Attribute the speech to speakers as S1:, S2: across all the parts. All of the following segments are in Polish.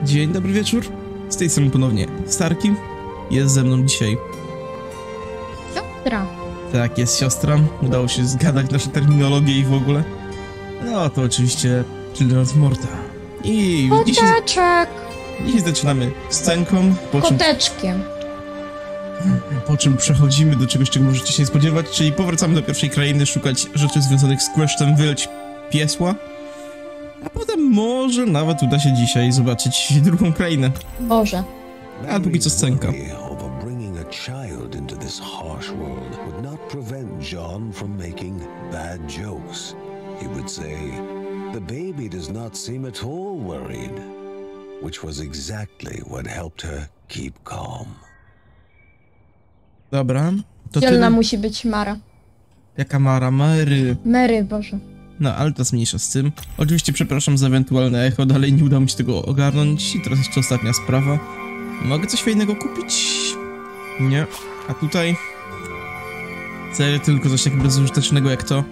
S1: Dzień dobry wieczór, z tej strony ponownie Starki, jest ze mną dzisiaj...
S2: Siostra.
S1: Tak, jest siostra, udało się zgadać nasze terminologie i w ogóle. No to oczywiście Children of Morta. I
S2: Koteczek.
S1: dzisiaj zaczynamy scenką,
S2: Koteczkiem.
S1: po czym przechodzimy do czegoś, czego możecie się nie spodziewać, czyli powracamy do pierwszej krainy, szukać rzeczy związanych z quesztem Wyleć Piesła. A potem może nawet uda się dzisiaj zobaczyć drugą krainę.
S2: Boże.
S1: A póki co scenka.
S3: Bringing a child into this harsh world would not prevent John from making bad jokes. He would say, "The baby does not seem at all worried," which was exactly what helped her keep calm.
S1: Dobra, to
S2: Dzielna
S1: tyle.
S2: musi być Mara.
S1: Jaka Mara? Mary.
S2: Mary, Boże.
S1: No, ale to jest mniejsza z tym. Oczywiście przepraszam za ewentualne echo, dalej nie udało mi się tego ogarnąć. I teraz jeszcze ostatnia sprawa. Mogę coś fajnego kupić? Nie. A tutaj? Serio, tylko coś tak bezużytecznego jak to?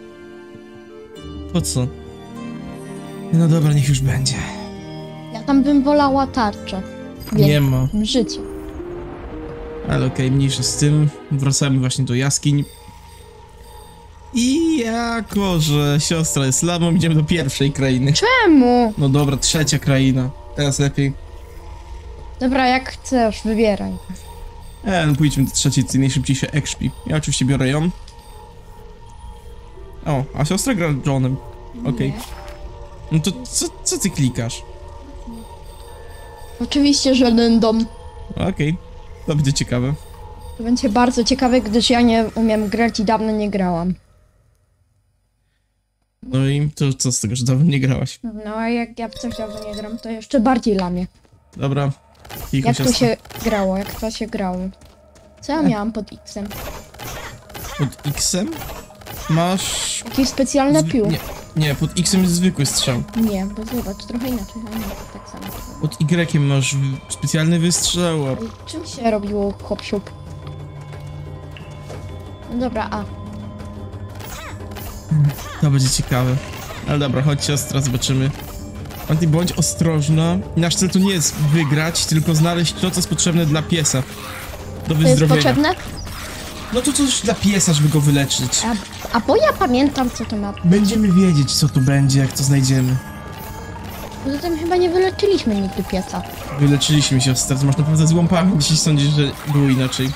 S1: Po co? No dobra, niech już będzie.
S2: Ja tam bym wolała tarczę.
S1: Nie ma.
S2: Życie.
S1: Ale okej, mniejsza z tym. Wracamy właśnie do jaskiń. I jako, że siostra jest lamą, idziemy do pierwszej krainy.
S2: Czemu?
S1: No dobra, trzecia kraina. Teraz lepiej.
S2: Dobra, jak chcesz, wybieraj.
S1: No pójdźmy do trzeciej, co najszybciej się expi. Ja oczywiście biorę ją. O, a siostra gra Johnem. Okej. No to co ty klikasz?
S2: Oczywiście, że random.
S1: Okej. To będzie ciekawe.
S2: To będzie bardzo ciekawe, gdyż ja nie umiem grać i dawno nie grałam.
S1: No i to co z tego, że dawno nie grałaś?
S2: No a jak ja w coś dawno nie gram, to jeszcze bardziej lamię.
S1: Dobra. Kiko,
S2: Jak to
S1: siostra.
S2: się grało, jak to się grało. Co ja miałam pod X-em?
S1: Pod X-em? Masz...
S2: Jakieś specjalne pił?
S1: Nie, pod X-em jest zwykły strzał.
S2: Nie, bo zobacz, trochę inaczej, a nie, tak samo.
S1: Pod Y masz specjalny wystrzał, a...
S2: Czym się robiło hop-siup? No dobra, a.
S1: To będzie ciekawe. Ale dobra, chodź siostra, zobaczymy. Anty, bądź ostrożna. Nasz cel to nie jest wygrać, tylko znaleźć to, co jest potrzebne dla piesa. Do
S2: To jest
S1: wyzdrowienia.
S2: potrzebne?
S1: No to coś dla piesa, żeby go wyleczyć.
S2: A bo ja pamiętam, co to ma.
S1: Będziemy wiedzieć, co tu będzie, jak to znajdziemy.
S2: Poza tym chyba nie wyleczyliśmy nigdy piesa.
S1: Wyleczyliśmy siostrę, to masz naprawdę złą pamięć, jeśli sądzisz, że było inaczej.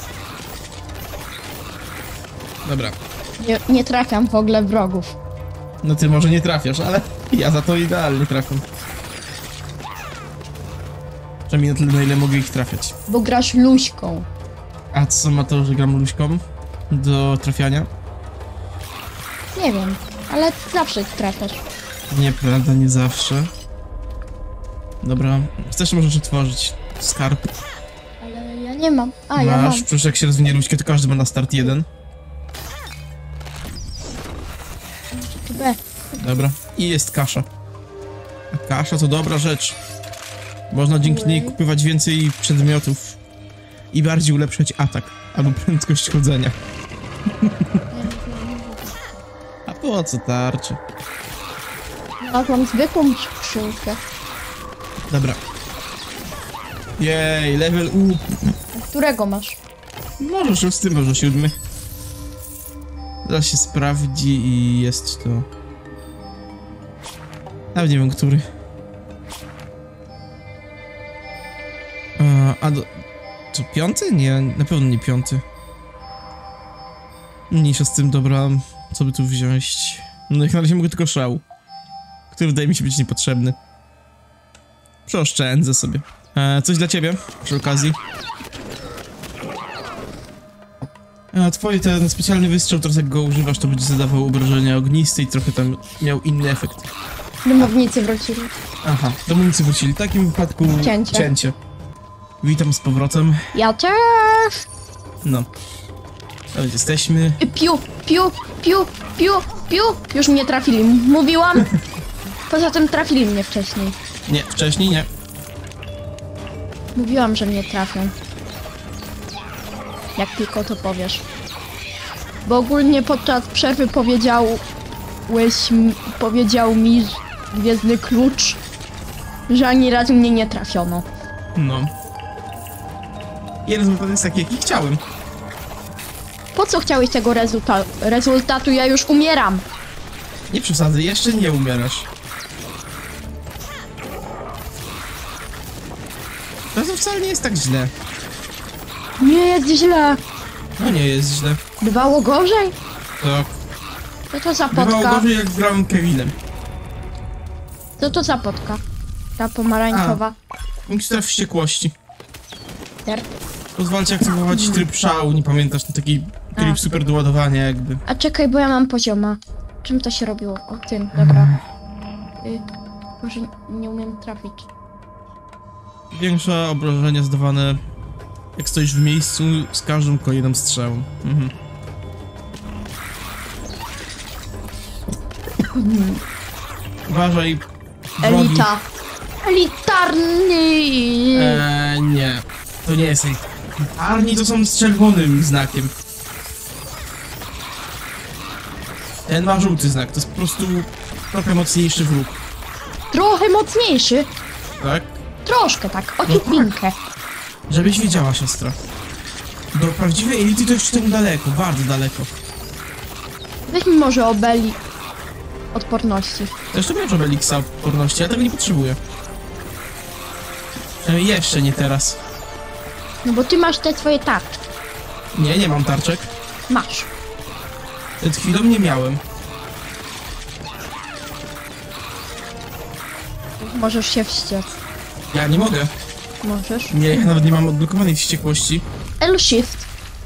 S1: Dobra.
S2: Nie trafiam w ogóle wrogów.
S1: No ty może nie trafiasz, ale ja za to idealnie trafiam. Przynajmniej na tyle, na ile mogę ich trafiać.
S2: Bo grasz luźką.
S1: A co ma to, że gram luźką do trafiania?
S2: Nie wiem, ale zawsze trafiasz.
S1: Nieprawda, nie zawsze. Dobra, chcesz możesz otworzyć skarb.
S2: Ale ja nie mam. A, ja mam.
S1: Masz, przecież jak się rozwinie luźkę, to każdy ma na start jeden.
S2: B.
S1: Dobra, i jest kasza. A kasza to dobra rzecz. Można dzięki niej kupować więcej przedmiotów i bardziej ulepszać atak albo prędkość chodzenia. A po co tarczy?
S2: Ja mam zwykłą skrzynkę.
S1: Dobra. Jej, level U.
S2: Którego masz?
S1: Może 6, może 7. Zaraz się sprawdzi i jest to... Nawet nie wiem, który. Co, 5? Nie, na pewno nie 5. Mniejsza z tym, dobra, co by tu wziąć? No jak na razie mogę tylko szał, który wydaje mi się być niepotrzebny. Przeoszczędzę sobie. Coś dla ciebie, przy okazji. Twoje ten specjalny wystrzał, teraz jak go używasz, to będzie zadawał obrażenia ogniste i trochę tam miał inny efekt.
S2: Domownicy wrócili.
S1: Aha, domownicy wrócili. W takim wypadku cięcie. Witam z powrotem.
S2: Ja też.
S1: No. A więc jesteśmy.
S2: Piu, piu, piu, piu, piu. Już mnie trafili. Mówiłam. Poza tym trafili mnie wcześniej.
S1: Nie, wcześniej nie.
S2: Mówiłam, że mnie trafią. Jak tylko to powiesz. Bo ogólnie podczas przerwy powiedział mi Gwiezdny Klucz. że ani razu mnie nie trafiono.
S1: No. I rezultat jest taki, jaki chciałem.
S2: Po co chciałeś tego rezultatu? Ja już umieram.
S1: Nie przesadzaj, jeszcze nie umierasz. To wcale nie jest tak źle.
S2: Nie jest źle.
S1: No nie jest źle.
S2: Bywało gorzej?
S1: Tak.
S2: Co to za
S1: Bywało
S2: potka?
S1: gorzej, jak grałem Kevinem.
S2: Co to za potka? Ta pomarańczowa.
S1: Mikstura wściekłości.
S2: Der.
S1: Pozwala ci aktywować tryb szału, nie pamiętasz, to taki tryb super do ładowania jakby.
S2: A czekaj, bo ja mam pozioma. Czym to się robiło? O tym, dobra. Może nie umiem trafić.
S1: Większe obrażenia zdawane jak stoisz w miejscu z każdą kolejną strzałą. Uważaj. wrogi.
S2: Elita. Elitarny.
S1: Nie. To nie jest elit. Arni to są z czerwonym znakiem. Ten ma żółty znak, to jest po prostu trochę mocniejszy wróg.
S2: Trochę mocniejszy.
S1: Tak?
S2: Troszkę tak, odrobinkę.
S1: Żebyś wiedziała, siostra. Do prawdziwej elity to jeszcze tam daleko, bardzo daleko.
S2: Weź mi może obeli odporności.
S1: Zresztą miałem Obelixa odporności, ja tego nie potrzebuję. Przynajmniej jeszcze nie teraz.
S2: No bo ty masz te twoje tarcze.
S1: Nie, nie mam tarczek.
S2: Masz.
S1: Przed chwilą nie miałem.
S2: Możesz się wściec.
S1: Ja nie mogę.
S2: Możesz.
S1: Nie, ja nawet nie mam odblokowanej wściekłości.
S2: L-shift.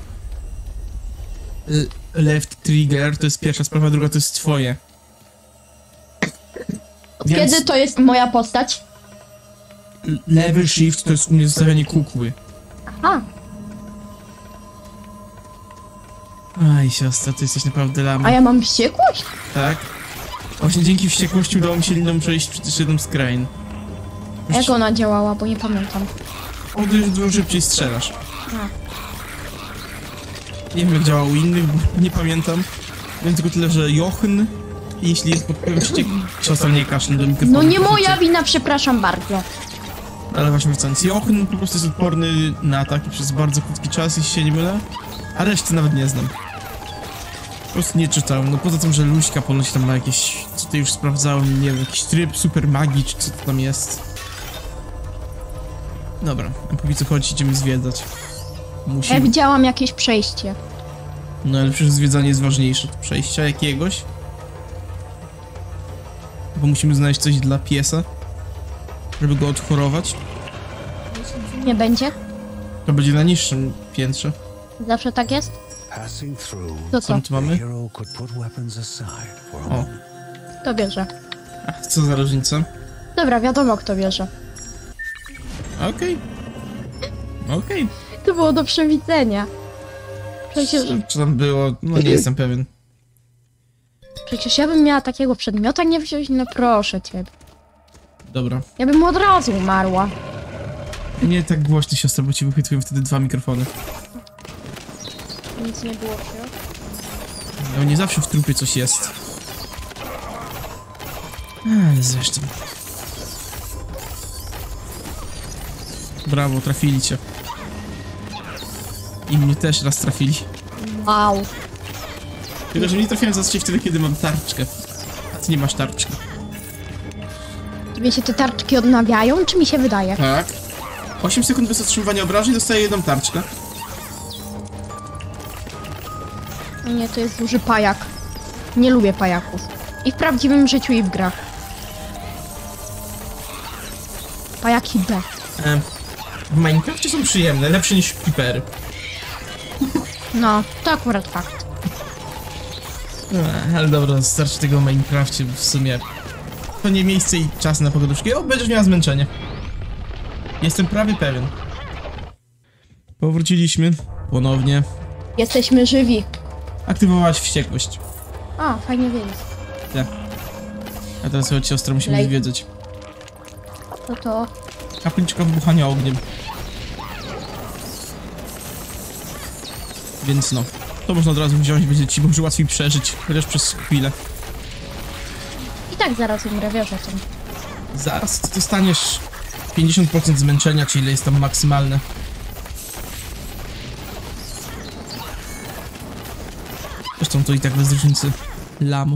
S1: Left trigger to jest pierwsza sprawa, druga to jest twoje. Więc
S2: Kiedy to jest moja postać?
S1: lewy shift to jest u mnie zostawianie kukły.
S2: Aha.
S1: Aj, siostra, ty jesteś naprawdę lama.
S2: A ja mam wściekłość?
S1: Tak? Właśnie dzięki wściekłości udało mi się liną przejść przecież jedną z krain.
S2: Jak ona działała, bo nie pamiętam.
S1: Dużo szybciej strzelasz. Nie wiem jak działał u innych, bo nie pamiętam. Wiem tylko tyle, że Jochen, jeśli jest pod wpływem siostra nie kaszle do mikrofonu.
S2: No nie moja wina, przepraszam bardzo.
S1: Ale właśnie wracając, Jochen po prostu jest odporny na ataki przez bardzo krótki czas, jeśli się nie mylę. A reszty nawet nie znam. Po prostu nie czytałem, no poza tym, że Luśka ponoć tam ma jakieś, co ty już sprawdzałem, nie wiem, jakiś tryb super magii, czy co to tam jest. Dobra, a póki co chodź, idziemy zwiedzać.
S2: Ja
S1: Musimy.
S2: widziałam jakieś przejście.
S1: No ale przecież zwiedzanie jest ważniejsze od przejścia jakiegoś. Bo musimy znaleźć coś dla piesa, żeby go odchorować.
S2: Nie będzie?
S1: To będzie na niższym piętrze.
S2: Zawsze tak jest?
S3: Passing through,
S2: To
S1: Co
S2: co?
S1: my tu mamy?
S3: the hero could put weapons aside for a
S1: O,
S3: moment.
S2: To bierze.
S1: a co za różnica?
S2: Dobra, wiadomo kto bierze.
S1: Okej. Okej.
S2: To było do przewidzenia.
S1: Czy tam było? No nie jestem pewien.
S2: Przecież ja bym miała takiego przedmiota nie wziąć, no proszę cię.
S1: Dobra.
S2: Ja bym od razu umarła.
S1: Nie tak głośno, siostra, bo ci wychwytują wtedy dwa mikrofony.
S2: Nic nie było się.
S1: No nie zawsze w trupie coś jest. Ale zresztą. Brawo, trafili cię. I mnie też raz trafili.
S2: Wow.
S1: Tylko, że mnie trafiają zazwyczaj wtedy, kiedy mam tarczkę. A ty nie masz tarczki.
S2: Tobie się te tarczki odnawiają, czy mi się wydaje?
S1: Tak. 8 sekund bez otrzymywania obrażeń dostaję jedną tarczkę.
S2: No nie, to jest duży pajak. Nie lubię pajaków. I w prawdziwym życiu, i w grach. Pajaki B.
S1: W Minecrafcie są przyjemne, lepsze niż creepery.
S2: No, to akurat fakt.
S1: Ale dobra, starczy tego o Minecrafcie, w sumie to nie miejsce i czas na pogaduszki. O, będziesz miała zmęczenie. Jestem prawie pewien. Powróciliśmy ponownie.
S2: Jesteśmy żywi.
S1: Aktywować wściekłość.
S2: A, fajnie wiedzieć.
S1: Tak. A teraz chodź, siostra, musimy
S2: Lej.
S1: zwiedzać.
S2: To.
S1: Kapliczka wybuchania ogniem. Więc no, to można od razu wziąć, będzie ci może łatwiej przeżyć, chociaż przez chwilę.
S2: I tak zaraz umrę, wiesz o tym.
S1: Zaraz ty dostaniesz 50% zmęczenia, czy ile jest tam maksymalne. Zresztą to i tak bez różnicy. Lam.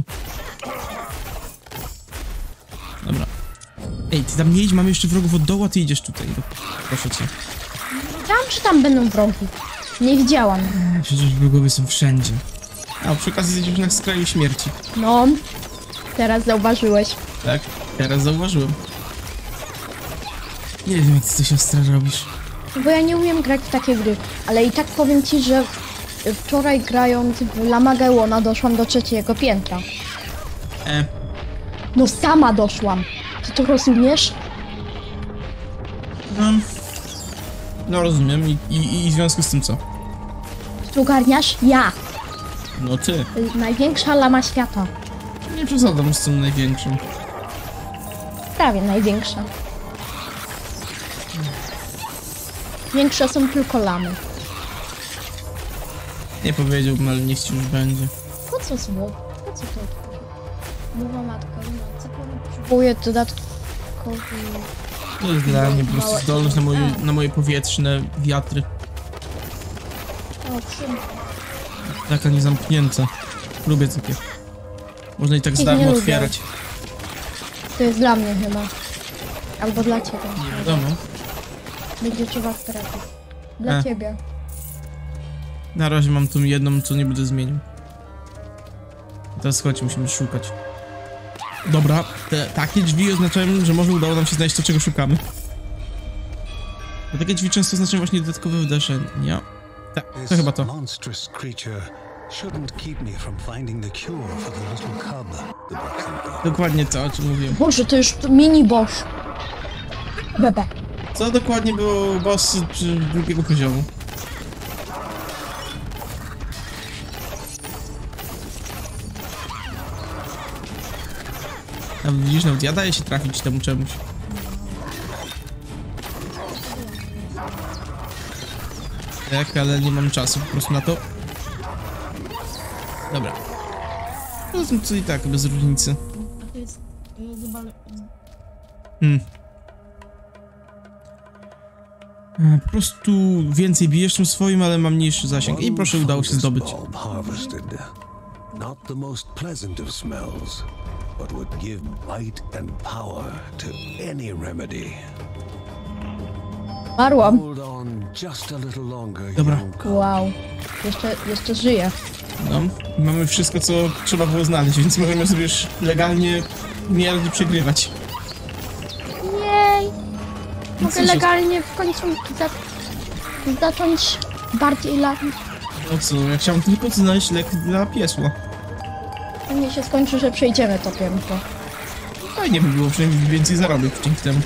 S1: Dobra. Ej, ty tam nie idź, mamy jeszcze wrogów od dołu, a ty idziesz tutaj. Proszę cię.
S2: Tam czy tam będą wrogi? Nie widziałam.
S1: Przecież wrogowie są wszędzie. A przy okazji jesteś na skraju śmierci.
S2: No, teraz zauważyłeś.
S1: Tak, teraz zauważyłem. Nie wiem, jak ty to siostra robisz.
S2: Bo ja nie umiem grać w takie gry, ale i tak powiem ci, że wczoraj grając w Lamagellona doszłam do 3. piętra. No sama doszłam. Ty to rozumiesz?
S1: No rozumiem i w związku z tym co?
S2: Ty ogarniasz? Ja.
S1: No ty.
S2: Największa lama świata.
S1: Nie przesadzam z tym największym.
S2: Prawie największa. Większe są tylko lamy.
S1: Nie powiedziałbym, ale niech ci już będzie.
S2: Po co zło? Po co to? Mowa matka, no co potrzebuję dodatkowy...
S1: To jest dla mnie po prostu zdolność na moje powietrzne wiatry.
S2: O, czym?
S1: Taka niezamknięta. Lubię takie. Można i tak z
S2: Ich
S1: darmo
S2: nie lubię.
S1: otwierać.
S2: To jest dla mnie chyba. Albo dla ciebie.
S1: Nie wiadomo.
S2: Będzie trzeba trafić. Dla ciebie.
S1: Na razie mam tą jedną, co nie będę zmienił. Teraz chodź, musimy szukać. Dobra, takie drzwi oznaczają, że może udało nam się znaleźć to, czego szukamy. Bo takie drzwi często oznaczają właśnie dodatkowe wydarzenia. Tak, to chyba to.
S3: Monstrous creature shouldn't keep me from finding the cure for the little cub, the book.
S1: Dokładnie to, o czym mówiłem.
S2: Boże, to już mini boss. Bebe.
S1: Co dokładnie było boss drugiego poziomu? A widzisz, nawet ja daję się trafić temu czemuś. Tak, ale nie mam czasu po prostu na to. Dobra. No to i tak, bez różnicy. Po prostu więcej bijesz tym swoim, ale mam mniejszy zasięg. I proszę, udało się zdobyć.
S3: Not the most pleasant of smells, but would give bite and power to any remedy.
S2: Marłam.
S3: Hold on just a little longer,
S1: Dobra.
S3: young cub.
S2: Wow. Jeszcze żyję.
S1: No, mamy wszystko, co trzeba było znaleźć, więc możemy sobie już legalnie miernie przegrywać.
S2: Jej. Mogę
S1: co się-
S2: legalnie w końcu zacząć bardziej lamić.
S1: No co, ja chciałem tylko znaleźć lek dla piesła.
S2: Pewnie się skończy, że przejdziemy to piętro.
S1: Fajnie by było przynajmniej więcej zarobić dzięki temu.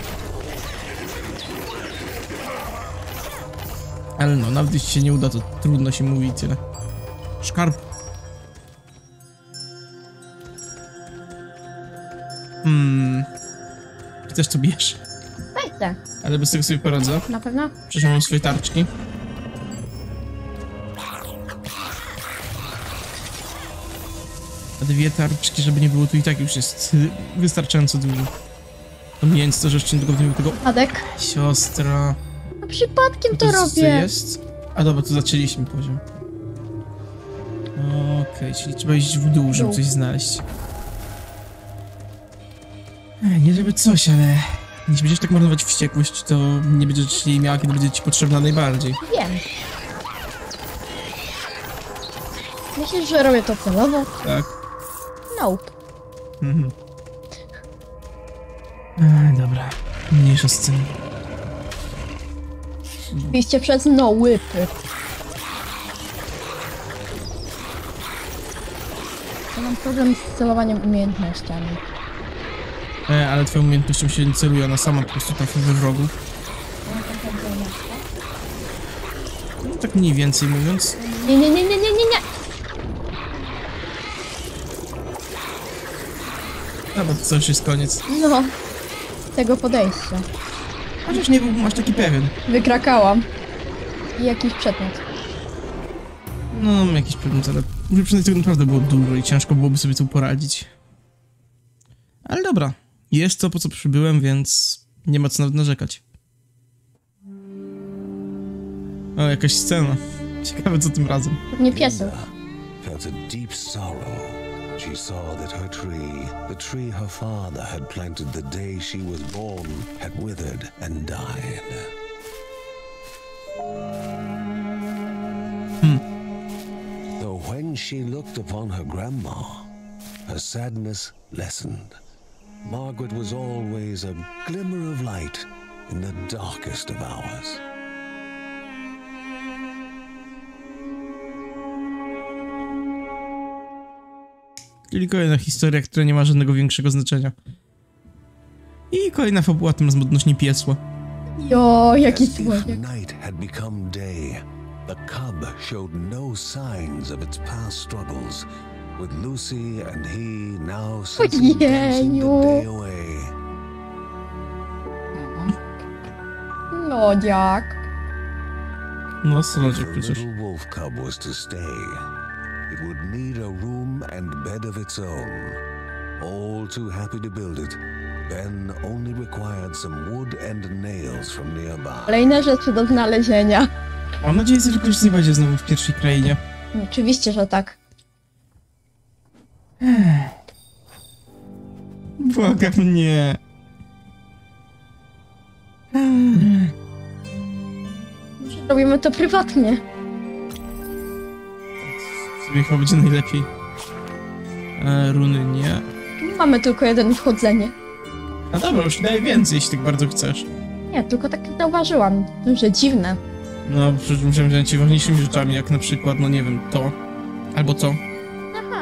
S1: Ale no, nawet jeśli się nie uda, to trudno się mówi i tyle. Szkarb. Ty też to bierz.
S2: Chcę.
S1: Ale bez tego sobie poradzę.
S2: Na pewno?
S1: Przecież mam swoje tarczki. A 2 tarczki, żeby nie było, tu i tak już jest wystarczająco dużo. Pomijając to, że jeszcze nie dogodniłem tego...
S2: Adek.
S1: Siostra...
S2: No przypadkiem to
S1: Co
S2: robię.
S1: jest? A dobra, tu zaczęliśmy poziom. Okej, czyli trzeba iść w dół, żeby coś znaleźć. Nie żeby coś, ale... Jeśli będziesz tak marnować wściekłość, to nie będziesz jej miała, kiedy będzie ci potrzebna najbardziej.
S2: Wiem. Myślisz, że robię to celowo?
S1: Tak.
S2: Nope.
S1: Dobra. Mniejsza z tym.
S2: Oczywiście przez no łypy. Ja mam problem z celowaniem umiejętnościami.
S1: Ale twoją umiejętnością się nie celuje, ona sama po prostu trafi we wrogów. No, tak mniej więcej mówiąc.
S2: Nie.
S1: Dobra, to już jest koniec.
S2: No. Tego podejścia.
S1: Chociaż nie byłbym aż taki pewien.
S2: Wykrakałam. I jakiś przedmiot.
S1: No, mam jakiś przedmiot, ale może przynajmniej tego naprawdę było dużo i ciężko byłoby sobie tu poradzić. Ale dobra, Jest to, po co przybyłem, więc nie ma co nawet narzekać. O, jakaś scena. Ciekawe, co tym razem.
S2: Nie pieseł.
S3: Felt a deep sorrow. She saw that her tree, the tree her father had planted the day she was born, had withered and died. Though when she looked upon her grandma, her sadness lessened. Margaret was always a glimmer of light in the darkest of hours.
S1: Czyli kolejna historia, która nie ma żadnego większego znaczenia. I kolejna fabuła temat odnośnie piesła.
S2: Jo, jaki
S3: As if
S2: słodziak.
S3: night had become day, the cub showed no signs of its past struggles, with Lucy and he now sensing dancing the day away.
S2: Słodziak.
S1: No,
S3: If
S1: sądzę
S3: the
S1: przecież.
S3: little wolf cub was to stay, it would need a room and bed of its own. All too happy to build it, Ben only required some wood and nails from nearby.
S2: Kolejne rzeczy do znalezienia.
S1: Mam nadzieję, że tylko już nie będzie znowu w pierwszej krainie.
S2: Oczywiście, że tak.
S1: Błagam, nie.
S2: Robimy to prywatnie.
S1: Sobie chyba będzie najlepiej. Runy nie.
S2: Mamy tylko jeden wchodzenie.
S1: No dobra, już daję więcej, jeśli tak bardzo chcesz.
S2: Nie, tylko tak zauważyłam, że dziwne.
S1: No, przecież musiałem zająć się ważniejszymi rzeczami, jak na przykład, no nie wiem, to. Albo co.
S2: Aha.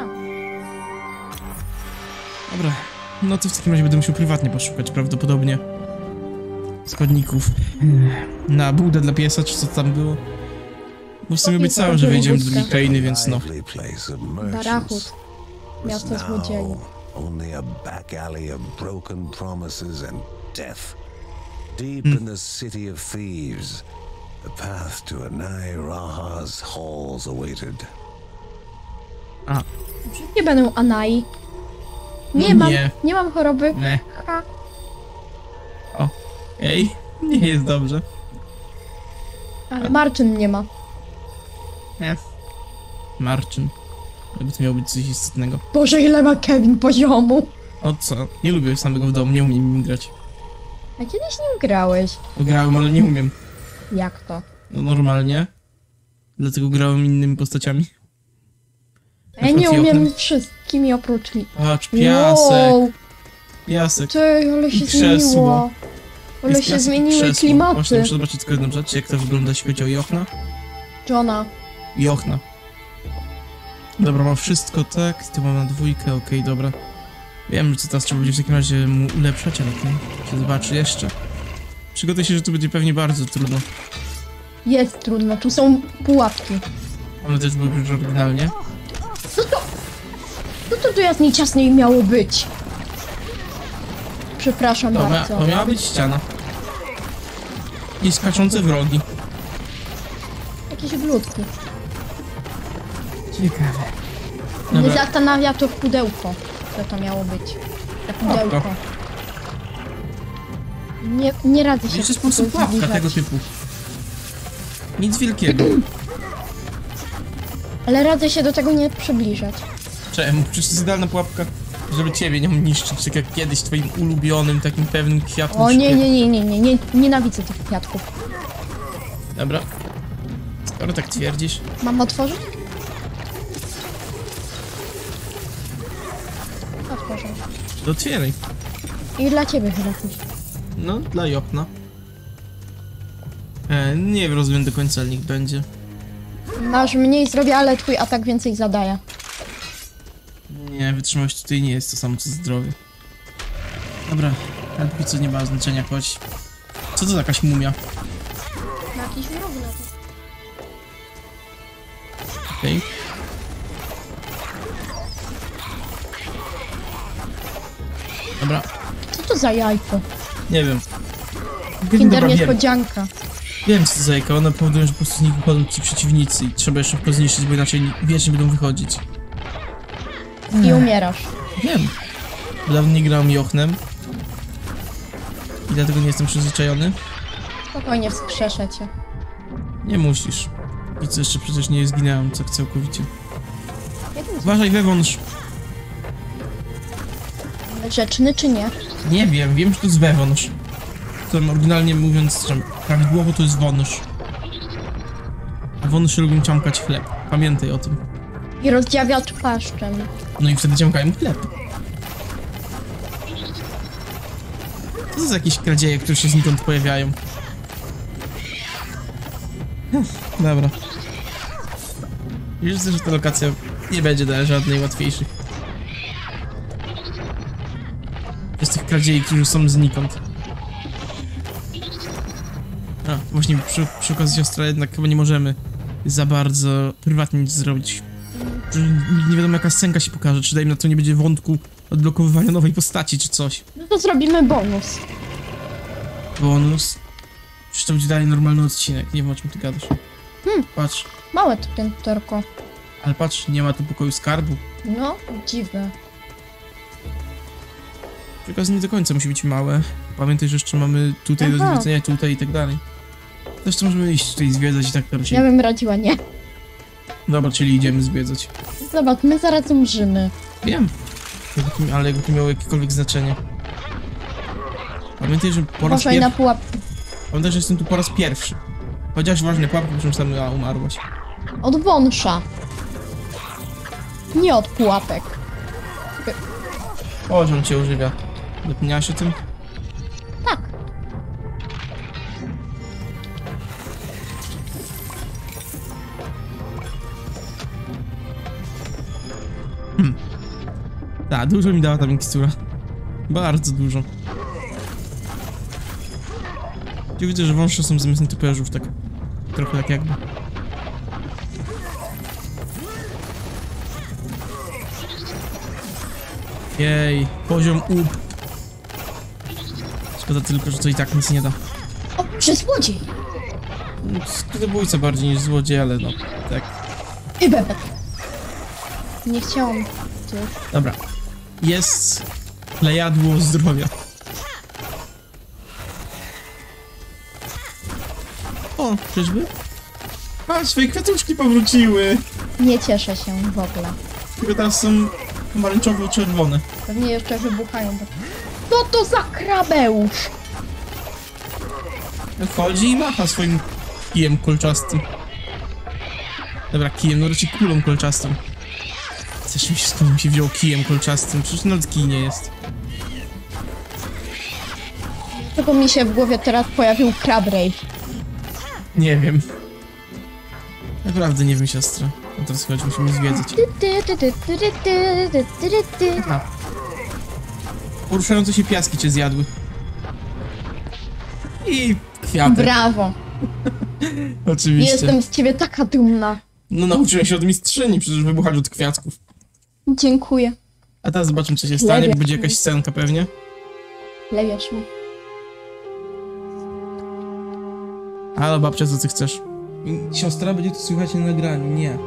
S1: Dobra. No to w takim razie będę musiał prywatnie poszukać prawdopodobnie składników na bułdę dla piesa, czy co tam było. Bo w sumie obiecałem, że wejdziemy do drugiej krainy, więc no.
S3: Lively place of merchants
S2: Barachut.
S3: was
S2: Miasto złodziei.
S3: now only a back alley of broken promises and death. Deep in the city of thieves, the path to Anai Raha's halls awaited.
S1: A,
S2: Nie będę Anai. Nie
S1: No
S2: mam,
S1: nie.
S2: nie mam choroby.
S1: nie.
S2: Ha.
S1: O. Ej, nie jest dobrze.
S2: Ale Marczyn nie ma.
S1: Nie. Marczyn. Gdyby to miało być coś istotnego.
S2: Boże, ile ma Kevin poziomu.
S1: O co? Nie lubię samego w domu, nie umiem nim grać.
S2: A kiedyś nim grałeś.
S1: Grałem, ale nie umiem.
S2: Jak to?
S1: No normalnie. Dlatego grałem innymi postaciami.
S2: Ja nie
S1: przykład
S2: umiem
S1: Jochnem.
S2: wszystkimi oprócz mi.
S1: Patrz, piasek.
S2: Wow,
S1: Piasek.
S2: ty, ale się
S1: krzesło.
S2: zmieniło. Ale
S1: Jest
S2: się
S1: piasek i
S2: zmieniły
S1: krzesło. Właśnie
S2: klimaty.
S1: muszę zobaczyć tylko jedną rzecz, jak to wygląda, jeśli chodzi o Jochna.
S2: Johna.
S1: Jochna. Dobra, mam wszystko, tak. Tu mam na dwójkę, okej, dobra. Wiem, że co teraz trzeba będzie w takim razie mu ulepszać, ale to się zobaczy jeszcze. Przygotuj się, że to będzie pewnie bardzo trudno.
S2: Jest trudno, tu są pułapki.
S1: One też były już oryginalnie.
S2: No to tu jasniej ciasniej miało być. Przepraszam bardzo.
S1: To miała być ściana. I skaczące wrogi.
S2: Jakieś bludki.
S1: Ciekawe.
S2: Nie
S1: Dobra,
S2: zastanawia to pudełko, co to miało być. To pudełko.
S1: Oko.
S2: Nie radzę się
S1: jeszcze jest po prostu
S2: do
S1: pułapka
S2: zbliżać.
S1: tego typu. Nic wielkiego.
S2: Ale radzę się do tego nie przybliżać.
S1: Czemu? Przecież to jest idealna pułapka, żeby ciebie nie niszczyć, tak jak kiedyś twoim ulubionym, takim pewnym kwiatkiem.
S2: O nie, nienawidzę tych kwiatków.
S1: Dobra. Skoro tak twierdzisz.
S2: Mam otworzyć? Otworzę.
S1: To otwieraj.
S2: I dla ciebie chyba coś.
S1: No, dla Jochna. Nie rozumiem do końca, ale niech będzie.
S2: Masz mniej zdrowia, ale twój atak więcej zadaje.
S1: Nie, wytrzymałość tutaj nie jest to samo co zdrowie. Dobra, ale póki co nie ma znaczenia, chodź. Co to za jakaś mumia?
S2: Ma jakiś mrok na to.
S1: Okej. Dobra,
S2: Co to za jajko?
S1: nie wiem.
S2: Kinder
S1: Dobra, wiem.
S2: niespodzianka.
S1: Wiem co to za jajka, one powodują, że po prostu z nich wychodzą ci przeciwnicy i trzeba je szybko zniszczyć, bo inaczej wiecznie będą wychodzić.
S2: I umierasz.
S1: Wiem. Dawno nie grałem Jochnem. I dlatego nie jestem przyzwyczajony.
S2: Spokojnie wskrzeszę cię.
S1: Nie musisz. I co jeszcze przecież nie zginęłam tak całkowicie.
S2: Jeden
S1: Uważaj wewnątrz.
S2: Grzeczny czy nie?
S1: Nie wiem, wiem, że to jest wewnątrz. To oryginalnie mówiąc, że prawidłowo to jest wąż. A wąż lubią ciąkać chleb. Pamiętaj o tym.
S2: I rozdziawiacz paszczem.
S1: No i wtedy ciąkają chleb. To są jakieś kradzieje, które się znikąd pojawiają. Dobra. Wiesz, że ta lokacja nie będzie dla żadnej łatwiejszych. Jest tych kradziei, którzy są znikąd. A, właśnie przy okazji siostra jednak chyba nie możemy za bardzo prywatnie nic zrobić. Nie wiadomo jaka scenka się pokaże, czy dajmy na to nie będzie wątku odblokowywania nowej postaci, czy coś.
S2: No to zrobimy bonus.
S1: Bonus? Przecież to będzie dalej normalny odcinek, nie wiem o czym ty gadasz. Patrz,
S2: Małe to pięterko.
S1: ale patrz, nie ma tu pokoju skarbu.
S2: No, dziwne.
S1: Przy okazji nie do końca musi być małe. Pamiętaj, że jeszcze mamy tutaj do
S2: Aha.
S1: zwiedzenia, tutaj i tak dalej. Zresztą możemy iść tutaj zwiedzać i tak to raczej.
S2: Ja bym radziła nie.
S1: Dobra, czyli idziemy zwiedzać.
S2: Zobacz, my zaraz umrzymy.
S1: Wiem. Ale jakby to miało jakiekolwiek znaczenie. Pamiętaj, że po raz
S2: Uważaj na
S1: pierwszy...
S2: pułapki.
S1: Pamiętaj, że jestem tu po raz pierwszy. Chociaż ważne pułapki, po czym sama umarłaś.
S2: Od wąsza. Nie od pułapek.
S1: O, że on cię ożywia. Zapomniałaś o tym?
S2: Tak.
S1: Tak, dużo mi dała ta mikstura. Bardzo dużo. Ja widzę, że wąższe są zamiast nietoperzów, tak... Trochę tak jakby. Jej, poziom up. Szkoda tylko, że to i tak nic nie da.
S2: O, że złodziej.
S1: Skrytobójca bardziej niż złodziej, ale no, tak.
S2: I bebek. Nie chciałam. Ty.
S1: Dobra. Jest plejadło zdrowia. O, czyżby? A, swoje kwiatuszki powróciły!
S2: Nie cieszę się w ogóle.
S1: Tylko teraz są pomarańczowo-czerwone.
S2: Pewnie jeszcze wybuchają. Co to za krabeusz?
S1: Chodzi i macha swoim kijem kolczastym. Dobra, kijem, no raczej kulą kolczastą. Chcesz mi się skąd mi się wziął kijem kolczastym? Przecież to nawet kij nie jest.
S2: Tylko mi się w głowie teraz pojawił Krabrave.
S1: Nie wiem. Naprawdę nie wiem, siostra. No teraz chodź, musimy zwiedzać. Aha. Poruszające się piaski cię zjadły. I kwiatek.
S2: Brawo.
S1: Oczywiście.
S2: Jestem z ciebie taka dumna.
S1: No nauczyłem się od mistrzyni, przecież wybuchać od kwiatków.
S2: Dziękuję.
S1: A teraz zobaczymy, co się stanie,
S2: Lepiej.
S1: bo będzie jakaś scenka pewnie.
S2: Lewiasz mi.
S1: Halo babcia, co ty chcesz? Siostra, będzie to słychać na nagraniu, nie.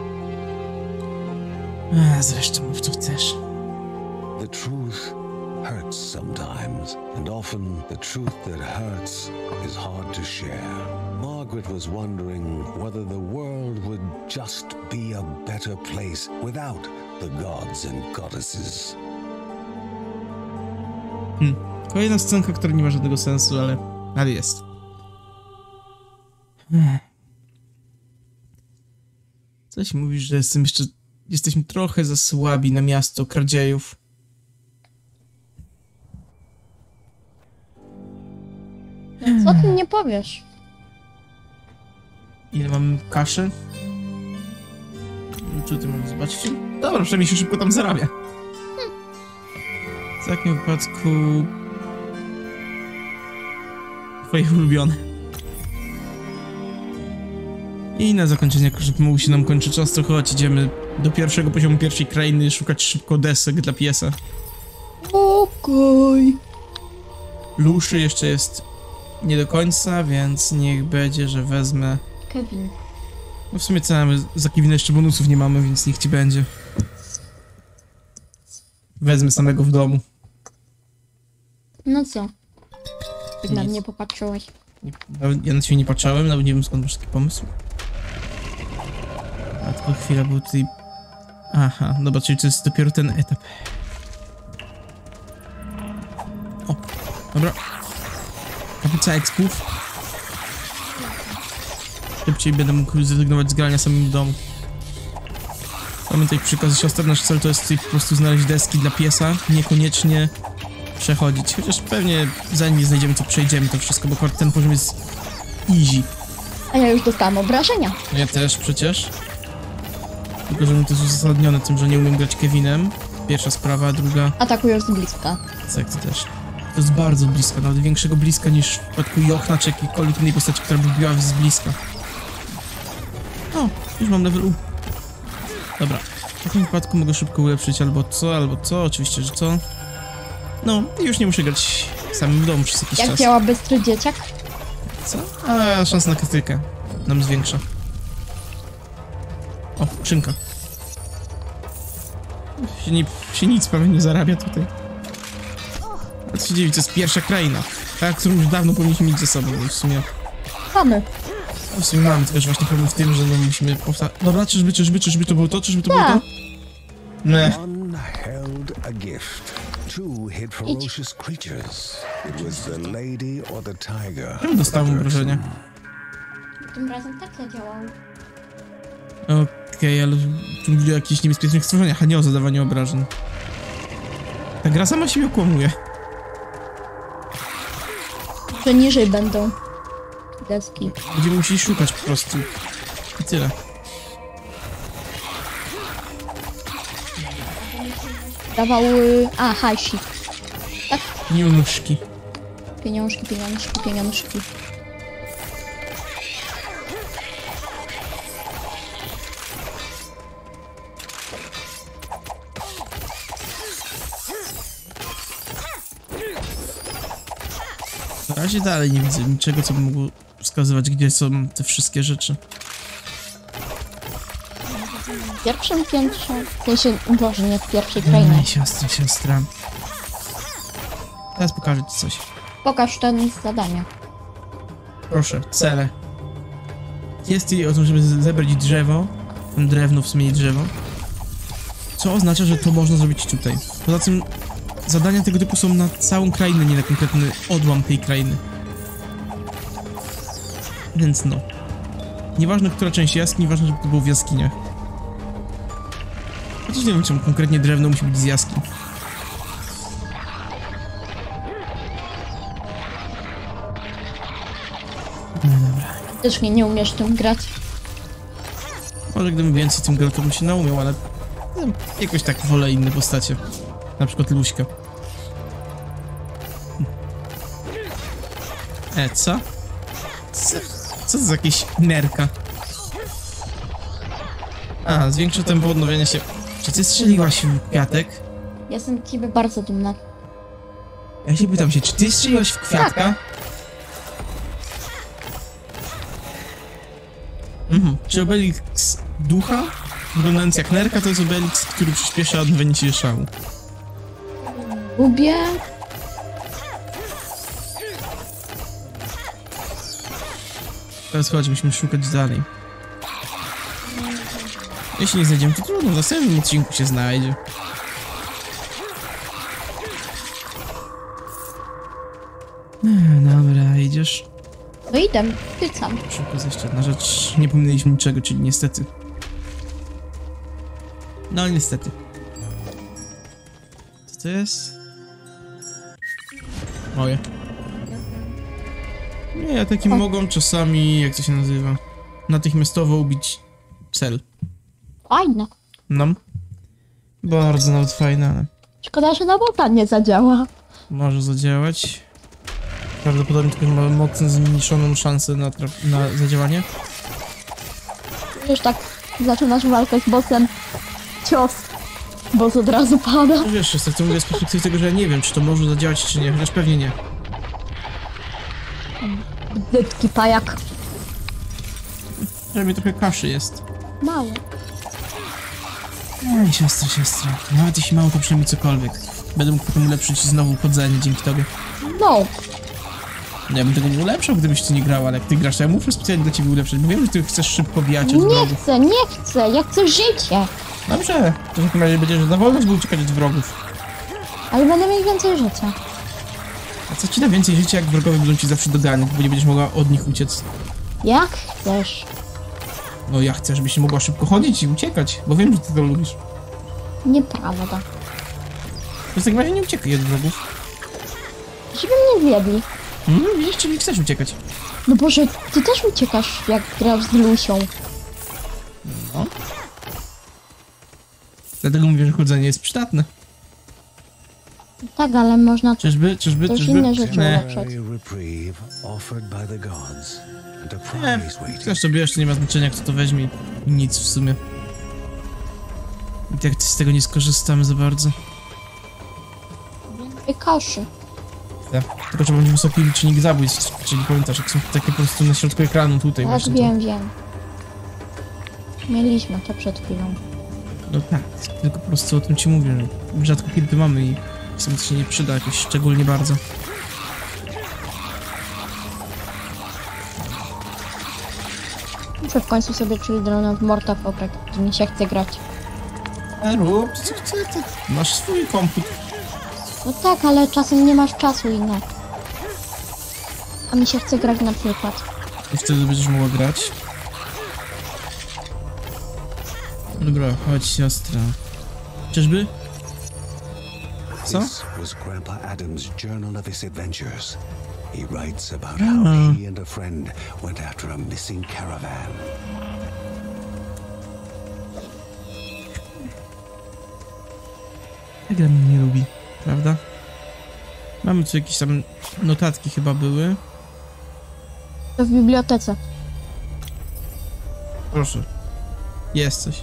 S1: Zresztą mów, co chcesz.
S3: The truth hurts sometimes, and often the truth that hurts is hard to share. Margaret was wondering whether the world would just be a better place without the gods and goddesses.
S1: Kolejna scenka, która nie ma żadnego sensu, ale jest. Coś mówisz, że jesteśmy trochę za słabi na miasto kradziejów.
S2: Co ty nie powiesz?
S1: Ile mamy kaszy? Co ty możesz zobaczyć? Dobra, przynajmniej się szybko tam zarabia. W takim wypadku... Twoje ulubione. I na zakończenie, żeby mógł się nam kończyć czas, to chodź, idziemy do pierwszego poziomu pierwszej krainy szukać szybko desek dla piesa.
S2: Okej.
S1: Luszy jeszcze jest nie do końca, więc niech będzie, że wezmę...
S2: Kevin.
S1: No w sumie co mamy? Za Kevina jeszcze bonusów nie mamy, więc niech ci będzie. Wezmę samego w domu.
S2: No co? Tak na
S1: Nic.
S2: mnie popatrzyłeś.
S1: Ja na ciebie nie patrzałem, nawet nie wiem skąd masz taki pomysł. A tylko chwila, bo tutaj... Aha, dobra, czyli to jest dopiero ten etap. O, dobra. Kaplica ekspów. Szybciej będę mógł zrezygnować z grania samym w domu. Pamiętaj przykaz siostry, nasz cel to jest tutaj po prostu znaleźć deski dla piesa, niekoniecznie przechodzić. Chociaż pewnie zanim nie znajdziemy, to przejdziemy to wszystko, bo akurat ten poziom jest easy.
S2: A ja już dostałam obrażenia.
S1: Ja też przecież. Tylko, że mi to jest uzasadnione tym, że nie umiem grać Kevinem. Pierwsza sprawa, druga...
S2: Atakują z bliska.
S1: Tak, to też. To jest bardzo blisko, nawet większego bliska niż w przypadku Jochna czy jakiejkolwiek innej postaci, która by biła z bliska. O, już mam level U. Dobra, w takim wypadku mogę szybko ulepszyć albo co, oczywiście, że co. No, i już nie muszę grać samym w domu przez jakiś
S2: Jak
S1: czas.
S2: działa bystry dzieciak?
S1: Co? A, szansa na krytykę nam zwiększa. O, skrzynka. Się nic prawie nie zarabia tutaj. A co się dzieje, to jest pierwsza kraina. Ta, którą już dawno powinniśmy mieć ze sobą, no w sumie.
S2: Mamy.
S1: W sumie mamy, tylko że właśnie problem w tym, że no musimy powtarzać. Dobra, czyżby to było to? Czyżby to było to? Ne.
S3: One held a gift. Two hid ferocious creatures. It was the lady or the tiger.
S1: Ja dostałem obrażenia.
S2: Tym razem tak zadziałał.
S1: Okej, ale tu mówię o jakichś niebezpiecznych stworzeniach, a nie o zadawaniu obrażeń. Ta gra sama siebie okłamuje.
S2: Że niżej będą deski.
S1: Będziemy musieli szukać po prostu. I tyle.
S2: Dawał... A, hajsik. Tak?
S1: Junuszki.
S2: Pieniążki, pieniążki, pieniążki.
S1: Na razie dalej nie widzę niczego, co by mogło wskazywać, gdzie są te wszystkie rzeczy.
S2: W pierwszym piętrze... W sensie, Boże, nie w pierwszej krainie.
S1: Ej, siostra. Teraz pokażę ci coś.
S2: Pokaż ten zadania.
S1: Proszę, cele. Jest jej o tym, żeby zebrać drzewo. Drewno, w sumie nie drzewo. Co oznacza, że to można zrobić tutaj. Poza tym zadania tego typu są na całą krainę, nie na konkretny odłam tej krainy. Więc no. Nieważne, która część jaskini, ważne, żeby to było w jaskiniach. Chociaż nie wiem, czemu konkretnie drewno musi być z jaskiń. No dobra.
S2: Też nie umiesz tym grać.
S1: Może gdybym więcej tym grał, to bym się naumiał, ale jakoś tak wolę inne postacie. Na przykład Luśka. Co? Co to za jakieś nerka? A, zwiększa tempo odnowienia się. Czy ty strzeliłaś w kwiatek?
S2: Jestem z ciebie bardzo dumna.
S1: Ja się pytam się, czy ty strzeliłaś w kwiatka? Czy Obelix ducha, wyglądający jak nerka, to jest Obelix, który przyspiesza odnowienie się szału.
S2: Lubię...
S1: Teraz chodź, musimy szukać dalej. Jeśli nie znajdziemy, to trudno, w następnym odcinku się znajdzie. Dobra, idziesz?
S2: No idę, pycam.
S1: Szybko jest jeszcze jedna rzecz. Nie pominęliśmy niczego, czyli niestety. No niestety. Co to jest? Moje. Nie, takie mogą czasami, jak to się nazywa, natychmiastowo ubić cel.
S2: Fajne.
S1: No. Bardzo nawet fajne, ale
S2: Szkoda, że na bota nie zadziała.
S1: może zadziałać. Prawdopodobnie tylko mamy mocno zmniejszoną szansę na zadziałanie.
S2: Już tak zaczynasz walkę z bossem. Cios. Boss od razu pada.
S1: No wiesz, jest tak to mówię z perspektywy tego, że ja nie wiem, czy to może zadziałać, czy nie, chociaż pewnie nie.
S2: Brzydki pajak.
S1: Że mi trochę kaszy jest.
S2: Mało.
S1: Ej, siostra. Nawet jeśli mało, to przynajmniej cokolwiek. Będę mógł potem ulepszyć znowu chodzenie dzięki tobie.
S2: No.
S1: Ja bym tego nie ulepszał, gdybyś ty nie grał, ale jak ty grasz, to ja muszę specjalnie dla ciebie ulepszyć, bo wiem, że ty chcesz szybko bijać od wrogów.
S2: Nie chcę, ja chcę życie.
S1: Dobrze, to w takim razie będziesz na wolność był uciekać od wrogów.
S2: Ale będę mieć więcej życia.
S1: A co ci da więcej życia, jak wrogowie będą ci zawsze doganiać, bo nie będziesz mogła od nich uciec?
S2: Jak chcesz.
S1: No ja chcę, żebyś mogła szybko chodzić i uciekać, bo wiem, że ty to lubisz.
S2: Nieprawda.
S1: To w takim razie nie uciekaj od wrogów.
S2: Żeby mnie zjedli.
S1: Widzisz, czyli chcesz uciekać.
S2: No Boże, ty też uciekasz, jak grasz z Lusią.
S1: No. Dlatego mówię, że chodzenie jest przydatne.
S2: Tak, ale można
S1: Czyżby?
S2: też inne rzeczy
S1: Nie.
S2: ulepszać.
S3: reprieve offered by the gods, and a
S1: Nie,
S3: prize waiting.
S1: chcesz to bierz, to nie ma znaczenia, kto to weźmie. I nic w sumie. I tak z tego nie skorzystamy za bardzo.
S2: I kaszy.
S1: Tak. Tylko trzeba będzie wysoki licznik zabójstw, czyli pamiętasz, jak są takie po prostu na środku ekranu tutaj
S2: Tak,
S1: właśnie.
S2: wiem. Mieliśmy to przed chwilą.
S1: No tak, tylko po prostu o tym ci mówię, że rzadko kiedy to mamy i sobie to się nie przyda jakoś szczególnie bardzo.
S2: Muszę w końcu sobie Children of Morta pobrać, gdzie mi się chce grać.
S1: A rób co chce, ty masz swój komputer.
S2: No tak, ale czasem nie masz czasu i no. A mi się chce grać na przykład.
S1: I wtedy będziesz mogła grać. Dobra, chodź siostra. Czyżby? Co?
S3: This was Grandpa Adam's journal of his adventures. He writes about how he and a friend went after a missing caravan.
S1: Gra mnie nie lubi, prawda? Mamy tu jakieś tam notatki chyba były.
S2: To w bibliotece.
S1: Proszę. Jest coś.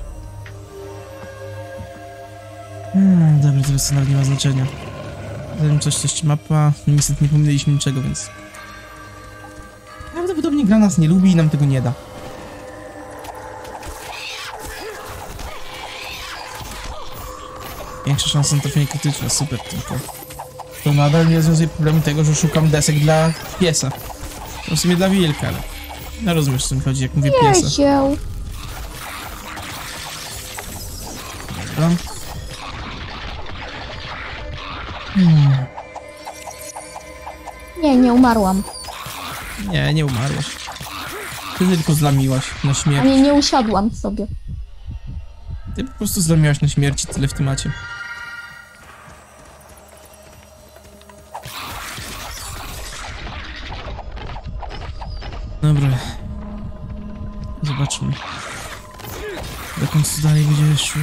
S1: Dobra, teraz to nawet nie ma znaczenia. Zanim coś mapa. Niestety nie pomyliliśmy niczego, więc... Prawdopodobnie gra nas nie lubi i nam tego nie da. Większa szansa na trafienie krytyczne, super, tylko... To nadal nie rozwiązuje problemu tego, że szukam desek dla piesa. To w sumie dla wilka, ale... No rozumiesz, o co mi chodzi, jak mówię piesa.
S2: Piesieł.
S1: Dobra.
S2: Nie umarłam.
S1: Nie, nie umarłaś. Ty tylko zlamiłaś na
S2: A
S1: śmierć.
S2: nie usiadłam sobie.
S1: Ty po prostu zlamiłaś na śmierci, tyle w temacie. Dobra. Zobaczmy. Dokąd to dalej będzie szło.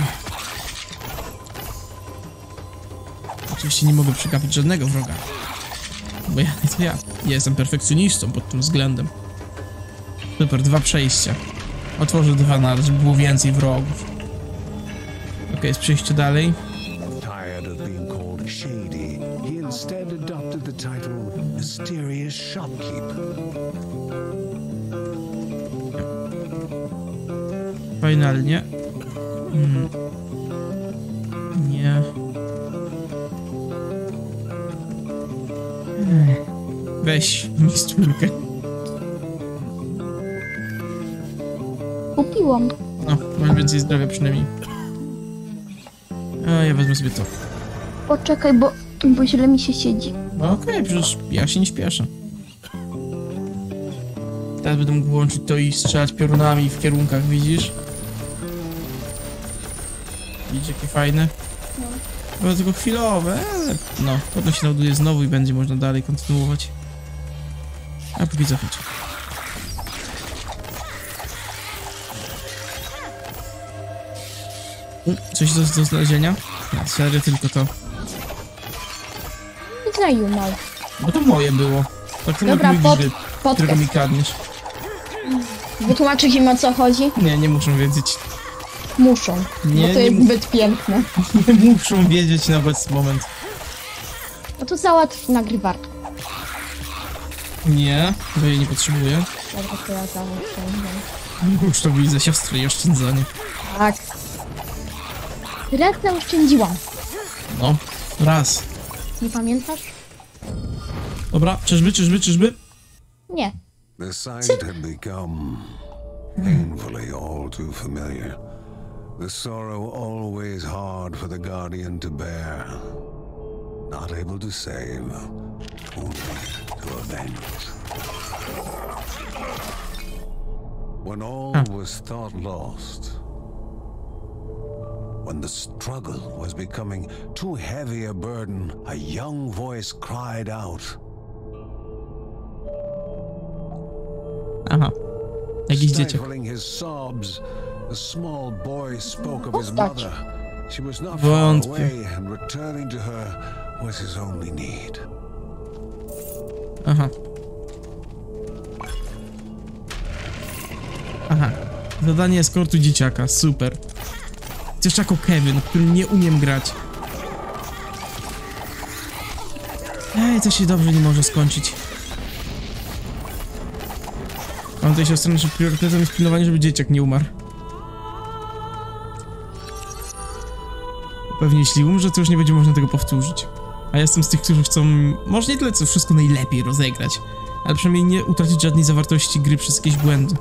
S1: Oczywiście nie mogę przegapić żadnego wroga. Bo ja, to ja. Ja jestem perfekcjonistą pod tym względem. Super, 2 przejścia. Otworzę 2 na raz, żeby było więcej wrogów. Okej, jest przejście dalej.
S3: Tired of being called shady, he instead adopted the title Mysterious Shopkeep.
S1: Finalnie. Nie. Weź miksturkę.
S2: Kupiłam.
S1: No, masz więcej zdrowia przynajmniej. A ja wezmę sobie to.
S2: Poczekaj, bo źle mi się siedzi.
S1: No okej, przecież ja się nie śpieszę. Teraz będę mógł łączyć to i strzelać piorunami w kierunkach, widzisz? Widzisz, jakie fajne? No tylko chwilowe, ale no, potem się naładuje znowu i będzie można dalej kontynuować. A póki co chodź. Coś do znalezienia? Nie, serio, tylko to.
S2: I zajumał.
S1: Bo to moje było. Tak samo
S2: Dobra,
S1: jak mój grzyb, którego
S2: podcast.
S1: mi kradniesz.
S2: Wytłumaczyć im, o co chodzi?
S1: Nie muszą wiedzieć.
S2: Muszą,
S1: Nie,
S2: bo to
S1: nie
S2: jest
S1: mu-
S2: zbyt piękne.
S1: Nie muszą wiedzieć na obecny moment.
S2: No to załatw nagrywarkę.
S1: Nie, bo jej nie potrzebuję.
S2: Dobra, to ja załatwię.
S1: Już to widzę, siostry i oszczędzanie.
S2: Tak. Raz zaoszczędziłam.
S1: No, raz.
S2: Nie pamiętasz?
S1: Dobra, czyżby?
S2: Nie.
S3: The sight had become painfully all too familiar. The sorrow always hard for the Guardian to bear. Not able to save, only to avenge. When all was thought lost, when the struggle was becoming too heavy a burden, a young voice cried out.
S1: Aha. Jakiś dzieciak.
S3: Stifling his sobs, the small boy spoke of his mother. She was not far
S1: Wątpię.
S3: away, and returning to her was his only need.
S1: Aha. Aha. Zadanie eskortu dzieciaka, super. Chociaż jako Kevin, którym nie umiem grać. Ej, to się dobrze nie może skończyć. Mam tutaj siostrę, że priorytetem jest pilnowanie, żeby dzieciak nie umarł. Pewnie jeśli umrze, to już nie będzie można tego powtórzyć. A ja jestem z tych, którzy chcą, może nie tyle co wszystko najlepiej rozegrać, ale przynajmniej nie utracić żadnej zawartości gry przez jakieś błędy.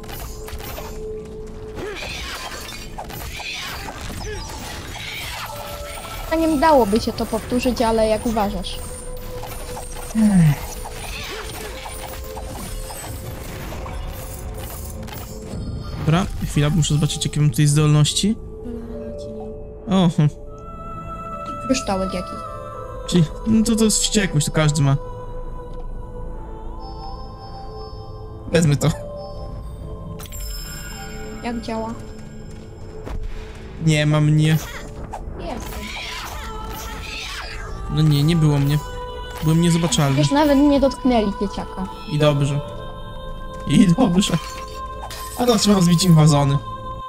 S2: Nie dałoby się to powtórzyć, ale jak uważasz?
S1: Dobra, chwila, muszę zobaczyć, jakie mam tutaj zdolności. O,
S2: Kryształek jaki?
S1: czyli, no to jest wściekłość, to każdy ma. Wezmę to.
S2: Jak działa?
S1: Nie ma mnie.
S2: Jest.
S1: No nie, nie było mnie. Byłem niezobaczalny.
S2: Już nawet nie dotknęli dzieciaka.
S1: I dobrze. I dobrze. A teraz trzeba zbić im wazony.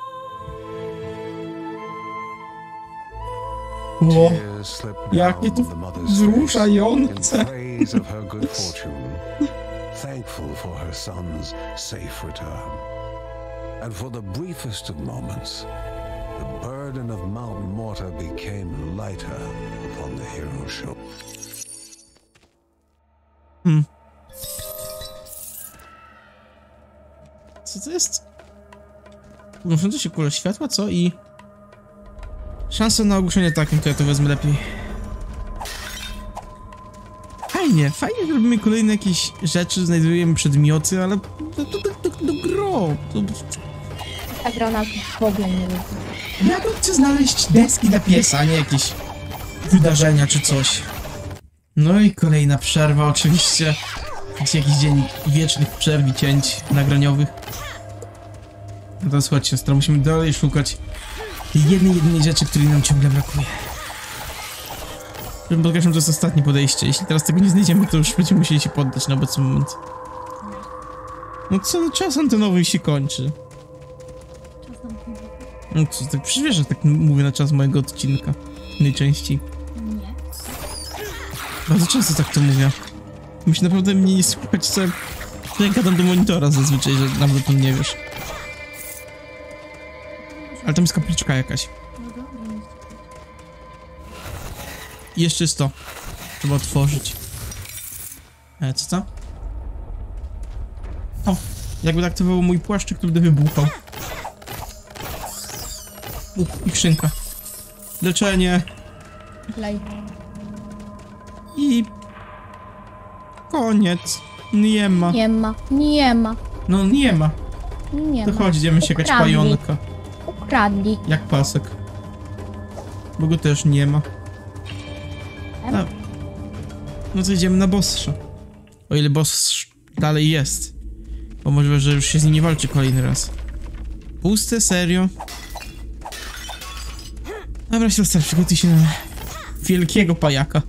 S1: O,
S3: Tears slipped
S1: jakie
S3: down
S1: to
S3: the mother's face
S1: wzruszające.
S3: in praise of her good fortune, thankful for her son's safe return. And for the briefest of moments, the burden of Mount Morta became lighter upon the hero's shoulder.
S1: Co to jest? Unoszące się kule światła, co? I... Szansa na ogłuszenie takim, to ja to wezmę lepiej. Fajnie, fajnie, że robimy kolejne jakieś rzeczy, znajdujemy przedmioty, ale... Do gro.
S2: Ta gra nas w ogóle nie lubi.
S1: Ja bym chcę znaleźć deski dla piesa, a nie jakieś wydarzenia czy coś. No i kolejna przerwa oczywiście. Jakiś dzień wiecznych przerw i cięć nagraniowych. No to słuchajcie, siostra, musimy dalej szukać tej jedynej rzeczy, której nam ciągle brakuje. Żebym podkreślam, to jest ostatnie podejście. Jeśli teraz tego nie znajdziemy, to już będziemy musieli się poddać na obecny moment. No co, czas antenowy się kończy. No co, tak przecież że tak mówię na czas mojego odcinka. Najczęściej.
S2: Nie.
S1: Bardzo często tak to mówię. Musi naprawdę mnie nie słuchać, co ja gadam do monitora zazwyczaj, że nawet o tym nie wiesz. Ale tam jest kapliczka jakaś. I jeszcze jest to. Trzeba otworzyć. Co to? O! Jakby aktywował mój płaszczyk, który wybuchał. I skrzynka. Leczenie.
S2: Lej.
S1: I... koniec. Nie ma.
S2: Nie ma. Nie ma.
S1: No nie ma.
S2: Nie
S1: To
S2: ma.
S1: chodź, idziemy siekać
S2: Ukradli.
S1: pająka.
S2: Ukradli.
S1: Jak pasek. Bo go też nie ma. A, no to idziemy na bossa. O ile boss dalej jest. Bo możliwe, że już się z nim nie walczy kolejny raz. Puste, serio? Dobra, siostra, przygotuj się na wielkiego pajaka.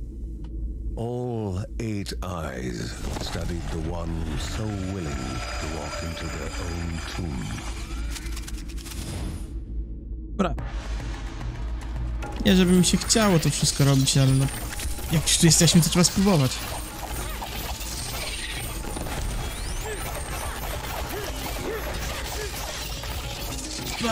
S3: All 8 eyes studied the one so willing to walk into their own tomb.
S1: Dobra. Nie, żeby mi się chciało to wszystko robić, ale no... Jak już tu jesteśmy, to trzeba spróbować. Dobra.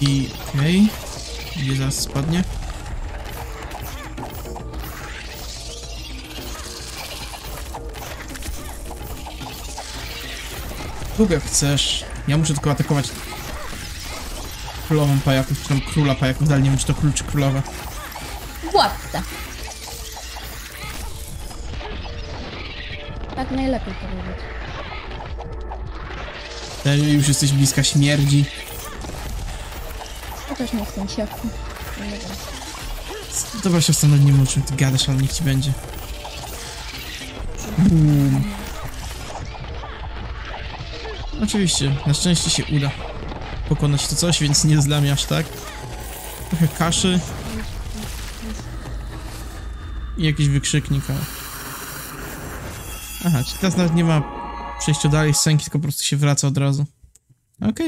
S1: I okej. Gdzie zaraz spadnie? Rób jak chcesz. Ja muszę tylko atakować królową pajaków, czy tam króla pajaków. Dalej nie wiem, czy to król, czy królowa.
S2: Władca. Tak najlepiej powiedzieć.
S1: Ty już jesteś bliska śmierci.
S2: Ja też nie chcę się. Nie wiem.
S1: Dobra, siostra, no nie wiem, o czym ty gadasz, ale niech ci będzie. Boom. Oczywiście, na szczęście się uda pokonać to coś, więc nie zlamię aż tak. Trochę kaszy. I jakiś wykrzyknik. Aha, czyli teraz nawet nie ma przejścia dalej z scenki, tylko po prostu się wraca od razu. Okej.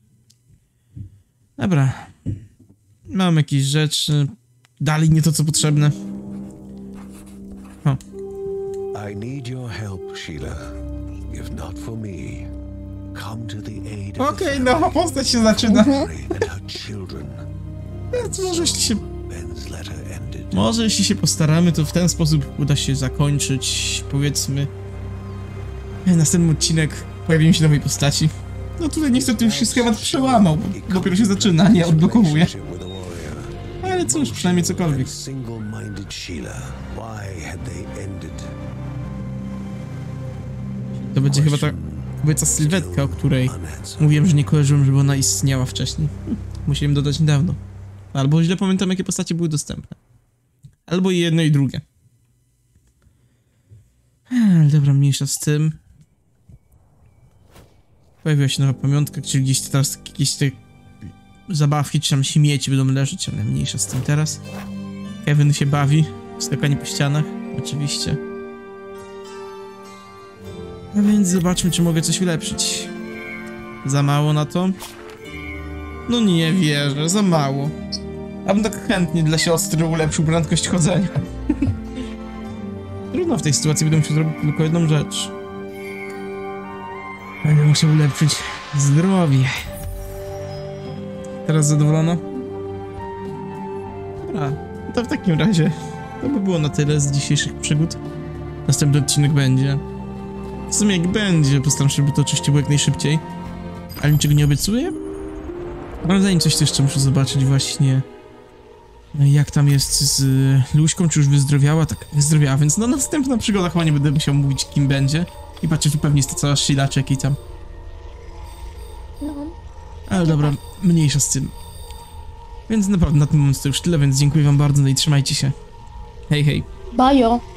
S1: Dobra. Mam jakieś rzeczy. Dalej nie to, co potrzebne. O.
S3: I need your help, Sheila. If not for me, come to the aid of
S1: Okej, nowa postać się zaczyna.
S3: Mary and her children.
S1: Może jeśli się...
S3: Ben's letter ended.
S1: Może jeśli się postaramy, to w ten sposób uda się zakończyć, powiedzmy... Następny odcinek pojawią się nowej postaci. No tutaj niestety już się schemat przełamał, bo dopiero się zaczyna, nie odblokowuje. Ale cóż, przynajmniej cokolwiek.
S3: Single-minded Sheila. Why had they ended?
S1: To będzie chyba ta kobieca sylwetka, o której mówiłem, że nie kojarzyłem, żeby ona istniała wcześniej. Musiałem dodać niedawno. Albo źle pamiętam, jakie postacie były dostępne. Albo i jedno, i drugie. Dobra, mniejsza z tym. Pojawiła się nowa pamiątka, czyli gdzieś teraz jakieś te zabawki, czy tam śmieci będą leżeć, ale mniejsza z tym teraz. Kevin się bawi, skakanie po ścianach, oczywiście. A więc zobaczmy, czy mogę coś ulepszyć. Za mało na to? No nie wierzę, za mało. A bym tak chętnie dla siostry ulepszył prędkość chodzenia. Trudno w tej sytuacji, będę musiał zrobić tylko jedną rzecz. Będę musiał ulepszyć zdrowie. Teraz zadowolona? Dobra, to w takim razie to by było na tyle z dzisiejszych przygód. Następny odcinek będzie. W sumie jak będzie, postaram się, żeby to oczywiście było jak najszybciej. Ale niczego nie obiecuję. Ale zanim coś jeszcze muszę zobaczyć właśnie, jak tam jest z Luśką, czy już wyzdrowiała? Tak, wyzdrowiała, więc no następna przygoda chyba nie będę musiał mówić, kim będzie. I patrzę, tu pewnie jest to cała Sheila, czy jakiej tam.
S2: No.
S1: Ale dobra, mniejsza z tym. Więc naprawdę na ten moment to już tyle, więc dziękuję wam bardzo, no i trzymajcie się. Hej, hej.
S2: Bajo.